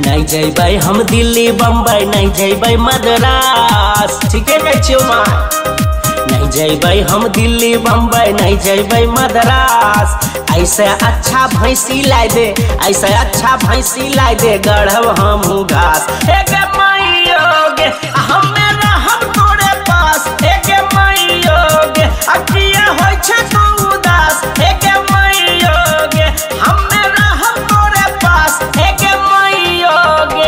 नहीं जेबै हम दिल्ली बम्बई, नहीं जेबै मद्रास, ठीके कहै छियौ माँ। नहीं जेबै हम दिल्ली बम्बई, नहीं जेबै मद्रास। ऐसे अच्छा भैंसी लाई दे, ऐसे अच्छा भैंसी लाई दे, गढ़ब हमहू घास। हे गे माइयो गे हमे रहब तोरे पास, हे गे माइयो गे अकिया होय छै तू उदास। हे गे माइयो गे हमे रहब तोरे पास, हे गे माइयो गे।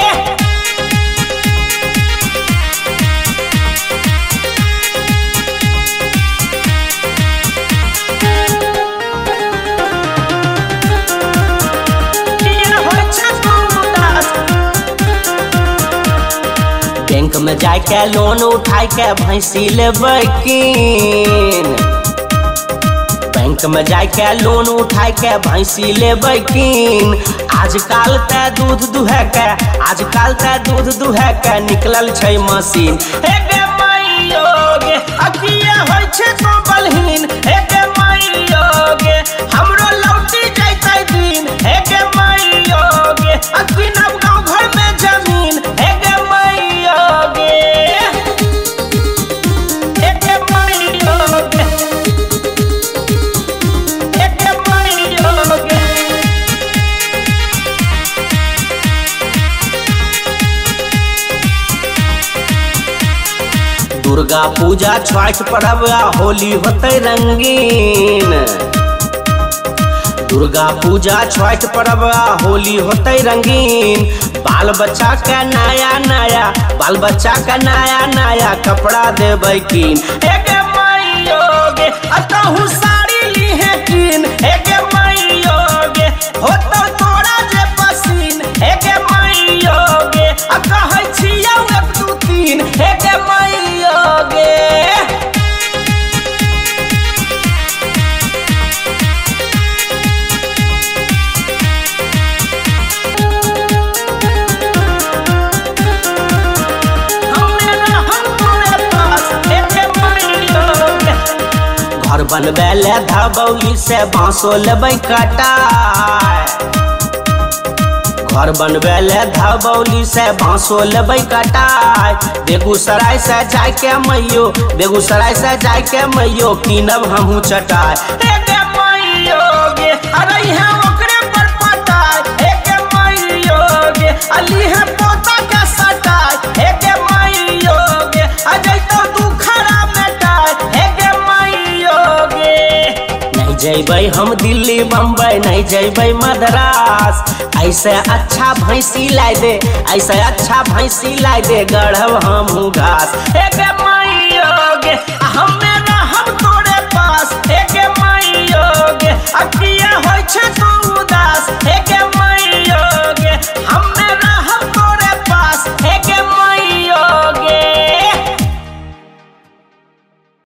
बैंक में जाके लोन उठाई के भैंसी लेबै कीन, बैंक में जाके लोन उठाई के भैंसी लेबै कीन। आजकल ते दूध दुहे के, आजकल ते दूध दुहे के निकलल छै मशीन। हे गे माइयो गे अकिया होय छै तो बलहीन, हे गे माइयो गे हमरो लौटी जैतै दिन। हे गे माइयो गे अकिनब गाँव घर में जमीन। हे गे माइयो गे, हे गे माइयो गे, हे गे माइयो गे। दुर्गा पूजा छठ पर्व आ होली होते रंगीन, दुर्गा पूजा छठ पर्व आ होली होते रंगीन। बाल बच्चा के नया नया, बाल बच्चा के नया नया कपड़ा देबै कीन। हे गे माइयो गे अतहु साड़ी लीहे कीन। हे गे माइयो गे होतौ तोरा जे पसीन। हे गे माइयो गे आ कहै छियौ 1 2 3। हे गे माइयो गे। घर बनबे ले धबौली से बाँसो लेबै कटाय, घर बनबे ले धबौली से बाँसो लेबै कटाय। बेगूसराय से जाके मैयो, बेगूसराय से जाके मैयो कीनब हमहू चटाय। हे गे माइयो गे अरे यहाँ ओकरे पर पटाय। हे गे माइयो गे अली है पोता के सटाय। हे गे माइयो गे अजैतो तू खरा मेटाय। हे गे माइयो गे नहीं जेबै हम दिल्ली बम्बई, नहीं जेबै मद्रास। ऐसे अच्छा भैंसी लाई दे, ऐसे अच्छा भैंसी लाई दे, गढ़ब हमहू घास। हे गे माइयो गे हमे रहब तोरे पास, हे गे माइयो गे अकिया